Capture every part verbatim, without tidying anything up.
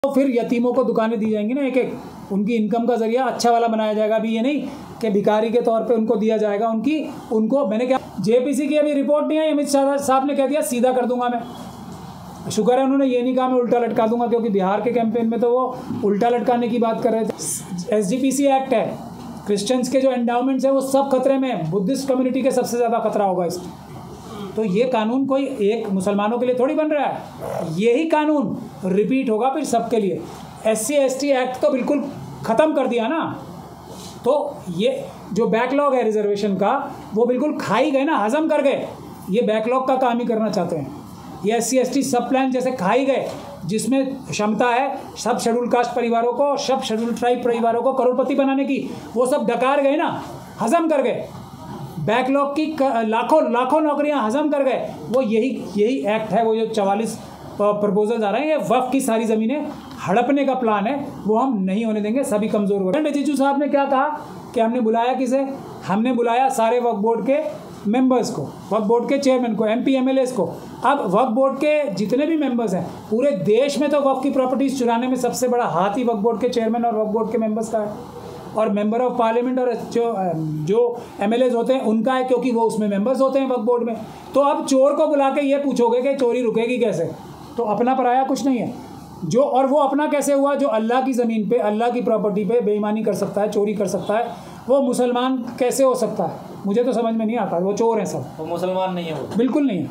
तो फिर यतीमों को दुकानें दी जाएंगी ना, एक एक उनकी इनकम का जरिया अच्छा वाला बनाया जाएगा। अभी ये नहीं कि भिखारी के तौर पे उनको दिया जाएगा, उनकी उनको मैंने क्या जेपीसी की अभी रिपोर्ट नहीं आई, अमित शाह साहब ने कह दिया सीधा कर दूंगा मैं। शुक्र है उन्होंने ये नहीं कहा मैं उल्टा लटका दूंगा, क्योंकि बिहार के कैंपेन में तो वो उल्टा लटकाने की बात कर रहे थे। एसजीपीसी एक्ट है, क्रिश्चियंस के जो एंडाउमेंट्स हैं वो सब खतरे में है, बुद्धिस्ट कम्युनिटी के सबसे ज़्यादा खतरा होगा इसमें। तो ये कानून कोई एक मुसलमानों के लिए थोड़ी बन रहा है, यही कानून रिपीट होगा फिर सबके लिए। S C S T act तो बिल्कुल ख़त्म कर दिया ना, तो ये जो बैकलॉग है रिजर्वेशन का वो बिल्कुल खा ही गए ना, हजम कर गए। ये बैकलॉग का काम ही करना चाहते हैं। ये एस सी एस टी सब प्लान जैसे खा ही गए, जिसमें क्षमता है सब शेड्यूल कास्ट परिवारों को, सब शेड्यूल ट्राइब परिवारों को करोड़पति बनाने की, वो सब डकार गए ना, हजम कर गए। बैकलॉग की लाखों लाखों नौकरियां हजम कर गए। वो यही यही एक्ट है, वो जो चवालीस प्रपोजल आ रहे हैं, ये वक्फ की सारी ज़मीनें हड़पने का प्लान है, वो हम नहीं होने देंगे। सभी कमज़ोर वर्ग। रिजिजू साहब ने क्या कहा कि हमने बुलाया किसे, हमने बुलाया सारे वक्फ बोर्ड के मेंबर्स को, वक्फ बोर्ड के चेयरमैन को, एमपी एमएलएस को। अब वक्फ बोर्ड के जितने भी मेंबर्स हैं पूरे देश में, तो वक्फ की प्रॉपर्टीज़ चुराने में सबसे बड़ा हाथ ही वक्फ बोर्ड के चेयरमैन और वक्फ बोर्ड के मेंबर्स का है, और मेंबर ऑफ पार्लियामेंट और जो जो एमएलएस होते हैं उनका है, क्योंकि वो उसमें मेंबर्स होते हैं वक्फ बोर्ड में। तो अब चोर को बुला के ये पूछोगे कि चोरी रुकेगी कैसे, तो अपना पराया कुछ नहीं है जो। और वो अपना कैसे हुआ जो अल्लाह की ज़मीन पे, अल्लाह की प्रॉपर्टी पे बेईमानी कर सकता है, चोरी कर सकता है, वो मुसलमान कैसे हो सकता है? मुझे तो समझ में नहीं आता। वो चोर हैं सब, वो मुसलमान नहीं है, वो बिल्कुल नहीं है।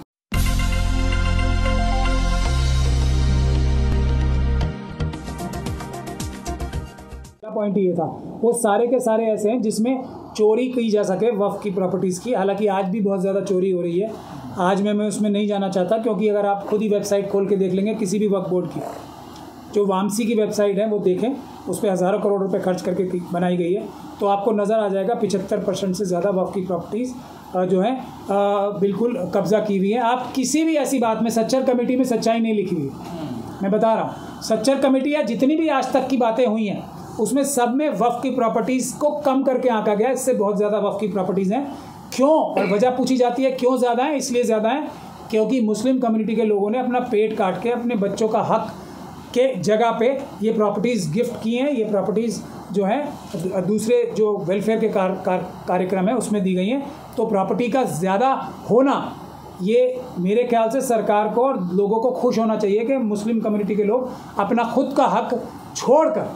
पॉइंट ये था, वो सारे के सारे ऐसे हैं जिसमें चोरी की जा सके वक्फ की प्रॉपर्टीज़ की। हालांकि आज भी बहुत ज़्यादा चोरी हो रही है, आज मैं मैं उसमें नहीं जाना चाहता, क्योंकि अगर आप खुद ही वेबसाइट खोल के देख लेंगे किसी भी वक्फ बोर्ड की, जो वामसी की वेबसाइट है वो देखें, उस पर हज़ारों करोड़ रुपए खर्च करके बनाई गई है, तो आपको नज़र आ जाएगा पिछहत्तर परसेंट से ज़्यादा वक्फ की प्रॉपर्टीज़ जो है बिल्कुल कब्ज़ा की हुई है। आप किसी भी ऐसी बात में, सच्चर कमेटी में सच्चाई नहीं लिखी हुई, मैं बता रहा हूँ। सच्चर कमेटी या जितनी भी आज तक की बातें हुई हैं उसमें सब में वक्फ की प्रॉपर्टीज़ को कम करके आंका गया, इससे बहुत ज़्यादा वक्फ की प्रॉपर्टीज़ हैं। क्यों? और वजह पूछी जाती है क्यों ज़्यादा है, इसलिए ज़्यादा है क्योंकि मुस्लिम कम्युनिटी के लोगों ने अपना पेट काट के अपने बच्चों का हक के जगह पे ये प्रॉपर्टीज़ गिफ्ट की हैं। ये प्रॉपर्टीज़ जो है दूसरे जो वेलफेयर के कार, कार, कार्यक्रम है उसमें दी गई हैं। तो प्रॉपर्टी का ज़्यादा होना, ये मेरे ख्याल से सरकार को और लोगों को खुश होना चाहिए कि मुस्लिम कम्युनिटी के लोग अपना खुद का हक छोड़कर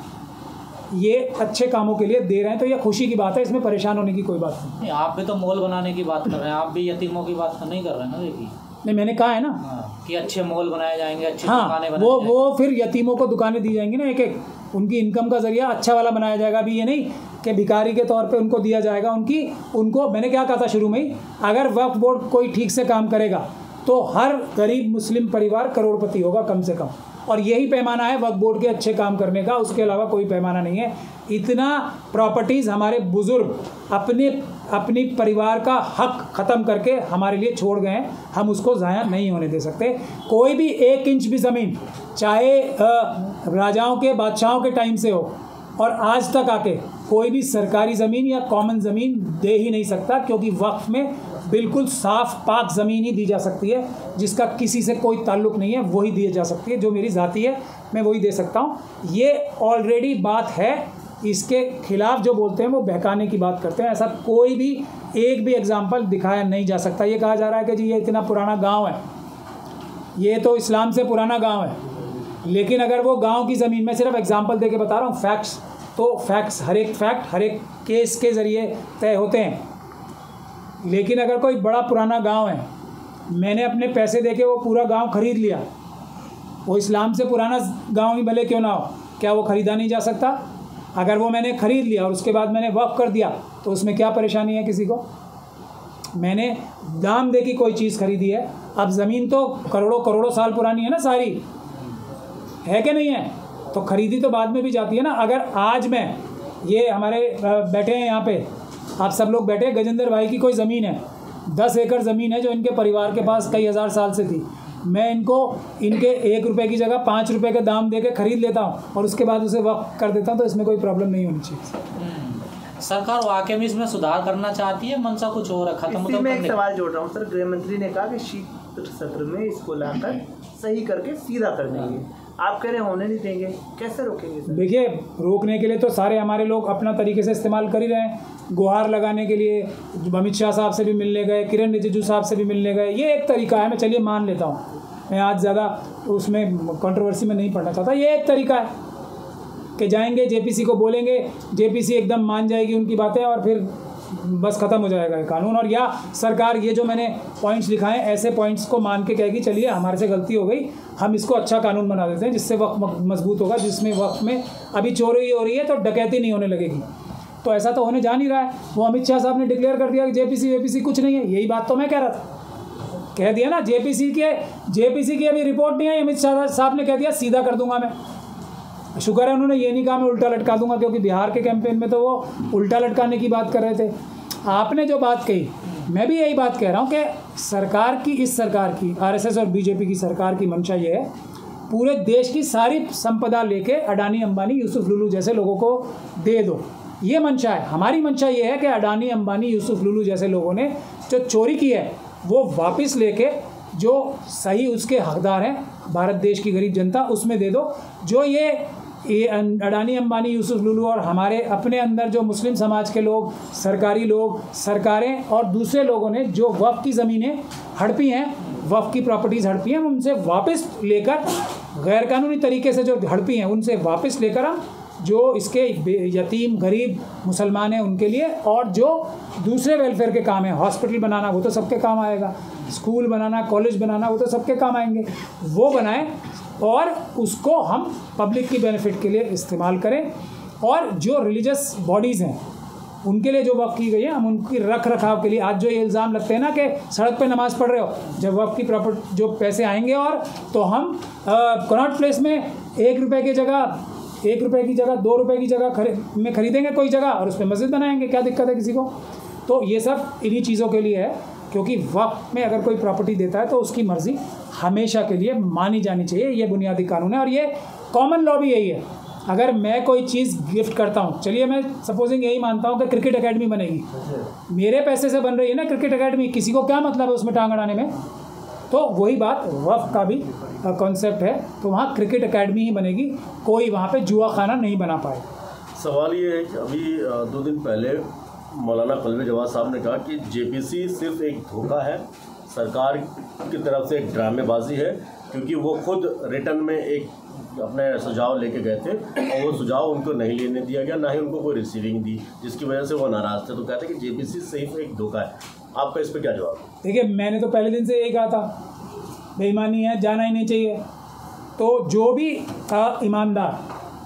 ये अच्छे कामों के लिए दे रहे हैं, तो ये खुशी की बात है, इसमें परेशान होने की कोई बात नहीं। आप भी तो मॉल बनाने की बात कर रहे हैं, आप भी यतीमों की बात नहीं कर रहे हैं ना। देखिए नहीं, मैंने कहा है ना हाँ, कि अच्छे मॉल बनाए जाएंगे, अच्छी हाँ, दुकानें बनाई वो जाएंगे। वो फिर यतीमों को दुकानें दी जाएंगी ना, एक एक उनकी इनकम का जरिया अच्छा वाला बनाया जाएगा। अभी ये नहीं कि भिखारी के तौर पे उनको दिया जाएगा, उनकी उनको मैंने क्या कहा था शुरू में ही, अगर वक्फ बोर्ड कोई ठीक से काम करेगा तो हर गरीब मुस्लिम परिवार करोड़पति होगा कम से कम, और यही पैमाना है वक्फ बोर्ड के अच्छे काम करने का, उसके अलावा कोई पैमाना नहीं है। इतना प्रॉपर्टीज़ हमारे बुज़ुर्ग अपने अपनी परिवार का हक ख़त्म करके हमारे लिए छोड़ गए हैं, हम उसको ज़ाया नहीं होने दे सकते। कोई भी एक इंच भी ज़मीन, चाहे राजाओं के बादशाहों के टाइम से हो और आज तक आके, कोई भी सरकारी ज़मीन या कॉमन ज़मीन दे ही नहीं सकता, क्योंकि वक्फ में बिल्कुल साफ़ पाक ज़मीन ही दी जा सकती है, जिसका किसी से कोई ताल्लुक़ नहीं है, वही दी जा सकती है। जो मेरी ज़ाती है मैं वही दे सकता हूँ। ये ऑलरेडी बात है, इसके खिलाफ जो बोलते हैं वो बहकाने की बात करते हैं। ऐसा कोई भी एक भी एग्जाम्पल दिखाया नहीं जा सकता। ये कहा जा रहा है कि जी ये इतना पुराना गाँव है, ये तो इस्लाम से पुराना गाँव है, लेकिन अगर वो गाँव की ज़मीन में, सिर्फ एग्जाम्पल दे के बता रहा हूँ, फैक्ट्स तो फैक्ट्स हर एक फैक्ट हर एक केस के ज़रिए तय होते हैं। लेकिन अगर कोई बड़ा पुराना गांव है, मैंने अपने पैसे देके वो पूरा गांव खरीद लिया, वो इस्लाम से पुराना गांव ही भले क्यों ना हो, क्या वो ख़रीदा नहीं जा सकता? अगर वो मैंने ख़रीद लिया और उसके बाद मैंने वक्फ कर दिया तो उसमें क्या परेशानी है किसी को? मैंने दाम दे की कोई चीज़ खरीदी है, अब ज़मीन तो करोड़ों करोड़ों साल पुरानी है ना, सारी है कि नहीं है? तो ख़रीदी तो बाद में भी जाती है ना। अगर आज मैं, ये हमारे बैठे हैं यहाँ पे, आप सब लोग बैठे, गजेंद्र भाई की कोई ज़मीन है, दस एकड़ ज़मीन है जो इनके परिवार के पास कई हज़ार साल से थी, मैं इनको इनके एक रुपए की जगह पाँच रुपए का दाम दे के ख़रीद लेता हूँ और उसके बाद उसे वक्फ कर देता हूँ, तो इसमें कोई प्रॉब्लम नहीं होनी चाहिए। सरकार वाकई में इसमें सुधार करना चाहती है, मनसा कुछ और है, खत्म इसी में एक सवाल जोड़ रहा हूँ सर। गृह मंत्री ने कहा कि शीत सत्र में इसको लाकर सही करके सीधा कर देंगे, आप कह रहे हैं होने नहीं देंगे, कैसे रोकेंगे सर? देखिए, रोकने के लिए तो सारे हमारे लोग अपना तरीके से इस्तेमाल कर ही रहे हैं। गुहार लगाने के लिए अमित शाह साहब से भी मिलने गए, किरण रिजिजू साहब से भी मिलने गए, ये एक तरीका है। मैं चलिए मान लेता हूँ, मैं आज ज़्यादा उसमें कंट्रोवर्सी में नहीं पढ़ना चाहता। ये एक तरीका है कि जाएंगे जेपीसी को बोलेंगे, जेपीसी एकदम मान जाएगी उनकी बातें और फिर बस ख़त्म हो जाएगा ये कानून। और या सरकार ये जो मैंने पॉइंट्स लिखाए ऐसे पॉइंट्स को मान के कहेगी चलिए हमारे से गलती हो गई, हम इसको अच्छा कानून बना देते हैं जिससे वक्त मजबूत होगा, जिसमें वक्त में अभी चोरी हो रही है तो डकैती नहीं होने लगेगी। तो ऐसा तो होने जा नहीं रहा है। वो अमित शाह साहब ने डिक्लेयर कर दिया कि जेपीसी वेपीसी कुछ नहीं है। यही बात तो मैं कह रहा था, कह दिया ना, जेपीसी के जेपीसी की अभी रिपोर्ट नहीं आई, अमित शाह साहब ने कह दिया सीधा कर दूंगा मैं। शुक्र है उन्होंने ये नहीं कहा मैं उल्टा लटका दूंगा, क्योंकि बिहार के कैंपेन में तो वो उल्टा लटकाने की बात कर रहे थे। आपने जो बात कही, मैं भी यही बात कह रहा हूँ कि सरकार की, इस सरकार की, आरएसएस और बीजेपी की सरकार की मंशा ये है पूरे देश की सारी संपदा लेके अडानी अंबानी यूसुफ लुलू जैसे लोगों को दे दो, ये मंशा है। हमारी मंशा ये है कि अडानी अंबानी यूसुफ लुलू जैसे लोगों ने जो चोरी की है वो वापस लेके जो सही उसके हकदार हैं, भारत देश की गरीब जनता, उसमें दे दो। जो ये ये अडानी अंबानी यूसुफ लुलू और हमारे अपने अंदर जो मुस्लिम समाज के लोग, सरकारी लोग, सरकारें और दूसरे लोगों ने जो वक्फ की ज़मीनें हड़पी हैं, वक्फ की प्रॉपर्टीज़ हड़पी हैं, उनसे वापस लेकर, गैरकानूनी तरीके से जो हड़पी हैं उनसे वापस लेकर हम जो इसके यतीम गरीब मुसलमान हैं उनके लिए, और जो दूसरे वेलफेयर के काम हैं, हॉस्पिटल बनाना वो तो सबके काम आएगा, स्कूल बनाना, कॉलेज बनाना वो तो सबके काम आएंगे, वो बनाएं और उसको हम पब्लिक की बेनिफिट के लिए इस्तेमाल करें। और जो रिलीजियस बॉडीज़ हैं उनके लिए जो वक्फ की गई है, हम उनकी रख रखाव के लिए, आज जो ये इल्ज़ाम लगते हैं ना कि सड़क पे नमाज़ पढ़ रहे हो, जब वक्फ की प्रॉपर्टी जो पैसे आएंगे और तो हम कनॉट प्लेस में एक रुपये की जगह एक रुपये की जगह दो रुपये की जगह खरी में खरीदेंगे कोई जगह और उस पर मस्जिद बनाएंगे, क्या दिक्कत है किसी को? तो ये सब इन्हीं चीज़ों के लिए है, क्योंकि वक्फ में अगर कोई प्रॉपर्टी देता है तो उसकी मर्ज़ी हमेशा के लिए मानी जानी चाहिए। ये बुनियादी कानून है और ये कॉमन लॉ भी यही है। अगर मैं कोई चीज़ गिफ्ट करता हूँ, चलिए मैं सपोजिंग यही मानता हूँ कि क्रिकेट एकेडमी बनेगी, मेरे पैसे से बन रही है ना क्रिकेट एकेडमी, किसी को क्या मतलब है उसमें टांग अड़ाने में? तो वही बात वक्फ का भी कॉन्सेप्ट है, तो वहाँ क्रिकेट एकेडमी ही बनेगी, कोई वहाँ पे जुआ खाना नहीं बना पाए। सवाल ये है कि अभी दो दिन पहले मौलाना कल्बे जवाद साहब ने कहा कि जेपीसी सिर्फ एक धोखा है, सरकार की तरफ से एक ड्रामेबाजी है, क्योंकि वो खुद रिटर्न में एक अपने सुझाव लेके गए थे और वो सुझाव उनको नहीं लेने दिया गया, ना ही उनको कोई रिसीविंग दी, जिसकी वजह से वो नाराज़ थे। तो कहते हैं कि जेपीसी सिर्फ एक धोखा है। आपका इस पर क्या जवाब? देखिए, मैंने तो पहले दिन से यही कहा था, बेईमानी है, जाना ही नहीं चाहिए। तो जो भी ईमानदार,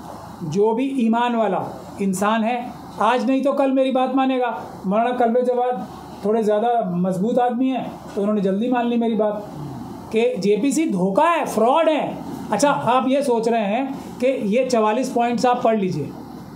जो भी ईमान वाला इंसान है, आज नहीं तो कल मेरी बात मानेगा। मौलाना कल्बे जवाद थोड़े ज़्यादा मजबूत आदमी हैं तो उन्होंने जल्दी मान ली मेरी बात कि जेपीसी धोखा है, फ्रॉड है। अच्छा, आप ये सोच रहे हैं कि ये चवालीस पॉइंट्स आप पढ़ लीजिए,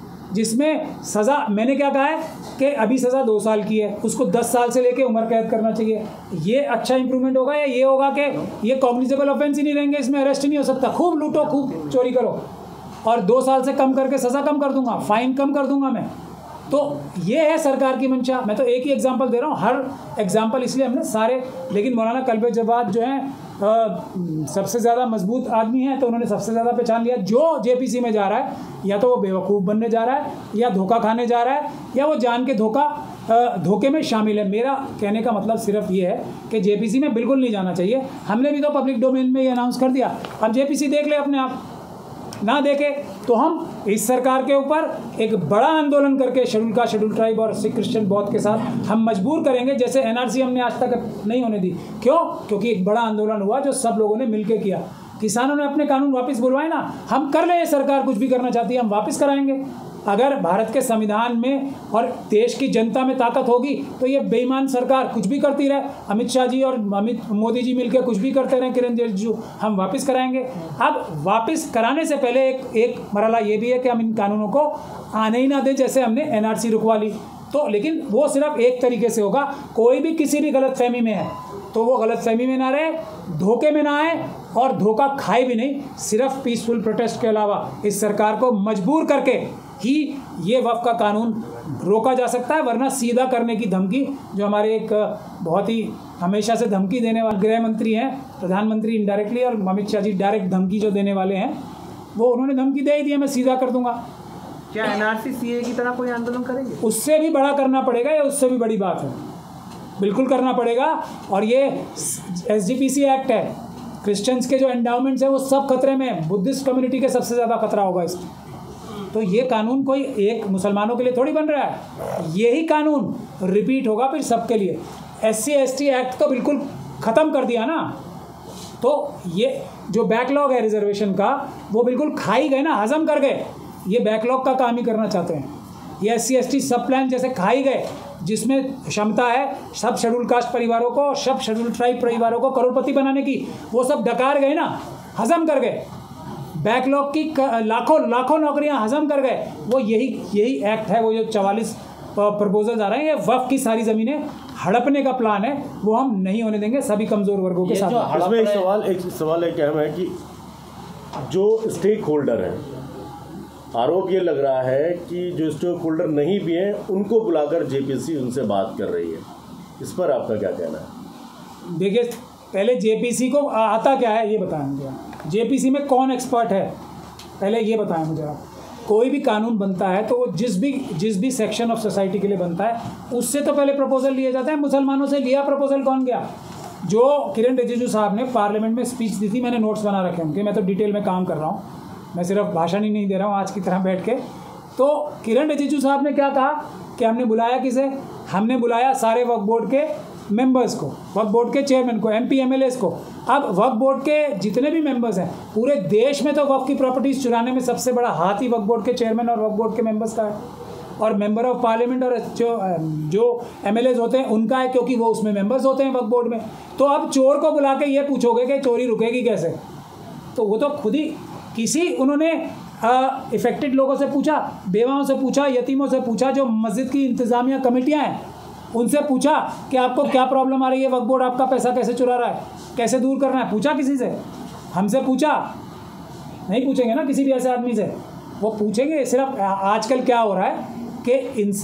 जिसमें सज़ा, मैंने क्या कहा है कि अभी सज़ा दो साल की है, उसको दस साल से लेके उम्र कैद करना चाहिए। ये अच्छा इंप्रूवमेंट होगा या ये होगा कि ये कॉग्निजेबल ऑफेंस ही नहीं रहेंगे, इसमें अरेस्ट नहीं हो सकता, खूब लूटो, खूब चोरी करो, और दो साल से कम करके सज़ा कम कर दूंगा, फाइन कम कर दूंगा मैं। तो ये है सरकार की मंशा। मैं तो एक ही एग्जांपल दे रहा हूँ, हर एग्जांपल इसलिए हमने सारे, लेकिन मौलाना कल्बे जवाद जो हैं सबसे ज़्यादा मजबूत आदमी हैं, तो उन्होंने सबसे ज़्यादा पहचान लिया। जो जेपीसी में जा रहा है या तो वो बेवकूफ़ बनने जा रहा है, या धोखा खाने जा रहा है, या वो जान के धोखा धोखे में शामिल है। मेरा कहने का मतलब सिर्फ ये है कि जेपीसी में बिल्कुल नहीं जाना चाहिए। हमने भी तो पब्लिक डोमेन में ये अनाउंस कर दिया, अब जेपीसी देख ले अपने आप, ना देखे तो हम इस सरकार के ऊपर एक बड़ा आंदोलन करके शेड्यूल का शेड्यूल ट्राइब और सिख क्रिश्चियन बौद्ध के साथ हम मजबूर करेंगे, जैसे एनआरसी हमने आज तक नहीं होने दी। क्यों? क्योंकि एक बड़ा आंदोलन हुआ जो सब लोगों ने मिलकर किया। किसानों ने अपने कानून वापस बुलवाए ना, हम कर ले, सरकार कुछ भी करना चाहती है हम वापस कराएंगे। अगर भारत के संविधान में और देश की जनता में ताकत होगी तो ये बेईमान सरकार कुछ भी करती रहे, अमित शाह जी और अमित मोदी जी मिलकर कुछ भी करते रहे, किरण रिजिजू, हम वापस कराएंगे। अब वापस कराने से पहले एक एक मरहला ये भी है कि हम इन कानूनों को आने ही ना दें, जैसे हमने एनआरसी रुकवा ली। तो लेकिन वो सिर्फ एक तरीके से होगा, कोई भी किसी भी गलत फहमी में है तो वो गलत फहमी में ना रहे, धोखे में ना आए और धोखा खाए भी नहीं। सिर्फ पीसफुल प्रोटेस्ट के अलावा इस सरकार को मजबूर करके ही ये वक्फ का कानून रोका जा सकता है, वरना सीधा करने की धमकी जो हमारे एक बहुत ही हमेशा से धमकी देने वाले गृह मंत्री हैं, प्रधानमंत्री इनडायरेक्टली, और अमित शाह जी डायरेक्ट धमकी जो देने वाले हैं, वो उन्होंने धमकी दे ही दी है, मैं सीधा कर दूंगा। क्या एनआरसी सीए की तरह कोई आंदोलन करेंगे? उससे भी बड़ा करना पड़ेगा, या उससे भी बड़ी बात है, बिल्कुल करना पड़ेगा। और ये S G P C act है, क्रिश्चियंस के जो एंडाउमेंट्स हैं वो सब खतरे में हैं, बुद्धिस्ट कम्युनिटी के सबसे ज़्यादा खतरा होगा इसमें। तो ये कानून कोई एक मुसलमानों के लिए थोड़ी बन रहा है, यही कानून रिपीट होगा फिर सबके लिए। S C S T act तो बिल्कुल ख़त्म कर दिया ना, तो ये जो बैकलॉग है रिजर्वेशन का वो बिल्कुल खा ही गए ना, हजम कर गए। ये बैकलॉग का काम ही करना चाहते हैं। ये एस सी एस टी सब प्लान जैसे खा ही गए, जिसमें क्षमता है सब शेड्यूल कास्ट परिवारों को, सब शेड्यूल ट्राइब परिवारों को करोड़पति बनाने की, वो सब डकार गए ना, हजम कर गए। बैकलॉग की लाखों लाखों नौकरियां हजम कर गए। वो यही यही एक्ट है, वो जो चवालीस प्रपोजल्स आ रहे हैं, ये वक्फ की सारी ज़मीनें हड़पने का प्लान है, वो हम नहीं होने देंगे सभी कमज़ोर वर्गों के साथ। इसमें एक सवाल एक सवाल एक अहम है कि जो स्टेक होल्डर हैं, आरोप ये लग रहा है कि जो स्टेक होल्डर नहीं भी हैं उनको बुलाकर जेपीसी उनसे बात कर रही है, इस पर आपका क्या कहना है? देखिए, पहले जेपीसी को आता क्या है ये बताएं मुझे, जेपीसी में कौन एक्सपर्ट है पहले ये बताएं मुझे आप। कोई भी कानून बनता है तो वो जिस भी जिस भी सेक्शन ऑफ सोसाइटी के लिए बनता है उससे तो पहले प्रपोजल लिए जाते हैं। मुसलमानों से लिया प्रपोजल कौन गया? जो किरण रिजिजू साहब ने पार्लियामेंट में स्पीच दी थी, मैंने नोट्स बना रखे हैं उनके, मैं तो डिटेल में काम कर रहा हूँ, मैं सिर्फ भाषण ही नहीं दे रहा हूँ आज की तरह बैठ के। तो किरण रिजिजू साहब ने क्या कहा कि हमने बुलाया किसे? हमने बुलाया सारे वक्फ बोर्ड के मेंबर्स को, वक्फ बोर्ड के चेयरमैन को, एमपी एमएलएस को। अब वक्फ बोर्ड के जितने भी मेंबर्स हैं पूरे देश में, तो वक्फ की प्रॉपर्टीज चुराने में सबसे बड़ा हाथ ही वक्फ बोर्ड के चेयरमैन और वक्फ बोर्ड के मेंबर्स का है, और मेंबर ऑफ पार्लियामेंट और जो जो एमएलएस होते हैं उनका है, क्योंकि वो उसमें मेंबर्स होते हैं वक्फ बोर्ड में। तो अब चोर को बुला के ये पूछोगे कि चोरी रुकेगी कैसे? तो वो तो खुद ही किसी उन्होंने इफेक्टेड लोगों से पूछा, बेवाओं से पूछा, यतीमों से पूछा, जो मस्जिद की इंतज़ामिया कमेटियाँ हैं उनसे पूछा कि आपको क्या प्रॉब्लम आ रही है, वक्फ बोर्ड आपका पैसा कैसे चुरा रहा है, कैसे दूर करना है? पूछा किसी से? हमसे पूछा? नहीं पूछेंगे ना किसी भी ऐसे आदमी से। वो पूछेंगे सिर्फ आजकल क्या हो रहा है कि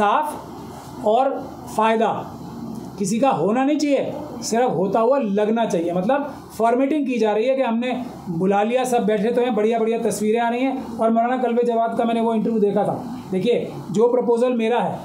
इंसाफ और फ़ायदा किसी का होना नहीं चाहिए, सिर्फ होता हुआ लगना चाहिए। मतलब फॉर्मेटिंग की जा रही है कि हमने बुला लिया, सब बैठे तो हैं, बढ़िया बढ़िया तस्वीरें आ रही हैं। और मौलाना कल्बे जवाद का मैंने वो इंटरव्यू देखा था। देखिए, जो प्रपोज़ल मेरा है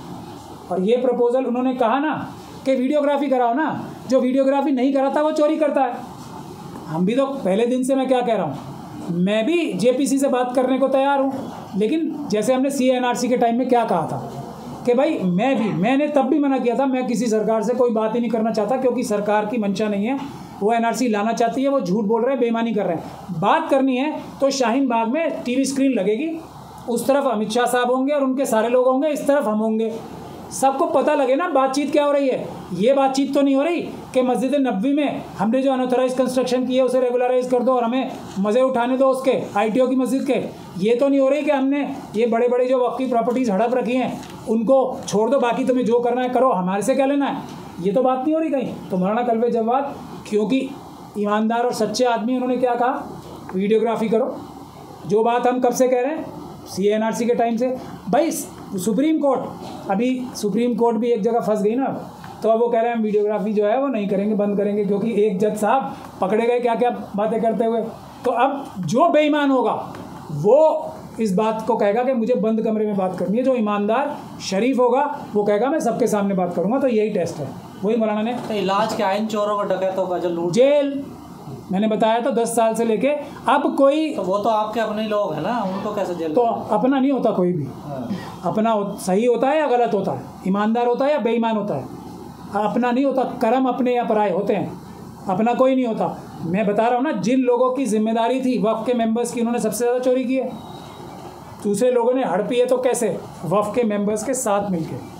और ये प्रपोज़ल उन्होंने कहा ना कि वीडियोग्राफी कराओ ना, जो वीडियोग्राफी नहीं कराता वो चोरी करता है। हम भी तो पहले दिन से मैं क्या कह रहा हूँ, मैं भी जेपीसी से बात करने को तैयार हूँ, लेकिन जैसे हमने सी एनआरसी के टाइम में क्या कहा था कि भाई मैं भी मैंने तब भी मना किया था, मैं किसी सरकार से कोई बात ही नहीं करना चाहता, क्योंकि सरकार की मंशा नहीं है, वो एनआरसी लाना चाहती है, वो झूठ बोल रहे हैं, बेईमानी कर रहे हैं। बात करनी है तो शाहीन बाग में टीवी स्क्रीन लगेगी, उस तरफ अमित शाह साहब होंगे और उनके सारे लोग होंगे, इस तरफ हम होंगे, सबको पता लगे ना बातचीत क्या हो रही है। ये बातचीत तो नहीं हो रही कि मस्जिद नबवी में हमने जो अनऑथराइज कंस्ट्रक्शन की है उसे रेगुलराइज कर दो और हमें मज़े उठाने दो उसके, आईटीओ की मस्जिद के। ये तो नहीं हो रही कि हमने ये बड़े बड़े जो वक्फ की प्रॉपर्टीज़ हड़प रखी हैं उनको छोड़ दो, बाकी तुम्हें जो करना है करो, हमारे से क्या लेना है, ये तो बात नहीं हो रही कहीं। तो मौलाना कल्बे जवाद क्योंकि ईमानदार और सच्चे आदमी, उन्होंने क्या कहा, वीडियोग्राफी करो। जो बात हम कब से कह रहे हैं, सी एन आर सी के टाइम से। भाई सुप्रीम कोर्ट, अभी सुप्रीम कोर्ट भी एक जगह फंस गई ना, तो अब वो कह रहे हैं हम वीडियोग्राफी जो है वो नहीं करेंगे, बंद करेंगे, क्योंकि एक जज साहब पकड़े गए क्या क्या बातें करते हुए। तो अब जो बेईमान होगा वो इस बात को कहेगा कि मुझे बंद कमरे में बात करनी है, जो ईमानदार शरीफ होगा वो कहेगा मैं सबके सामने बात करूँगा। तो यही टेस्ट है, वही मौलाना ने तो इलाज क्या है इन चोरों का, डकैतों का जो लूट? जेल। मैंने बताया तो दस साल से लेके अब कोई, तो वो तो आपके अपने ही लोग हैं ना, उनको कैसे जेल? तो अपना नहीं होता कोई भी, अपना हो, सही होता है या गलत होता है, ईमानदार होता है या बेईमान होता है, अपना नहीं होता। कर्म अपने या पराए होते हैं, अपना कोई नहीं होता। मैं बता रहा हूँ ना, जिन लोगों की जिम्मेदारी थी वक्फ के मेंबर्स की, उन्होंने सबसे ज़्यादा चोरी की है। दूसरे लोगों ने हड़पी है तो कैसे? वक्फ के मेंबर्स के साथ मिलकर।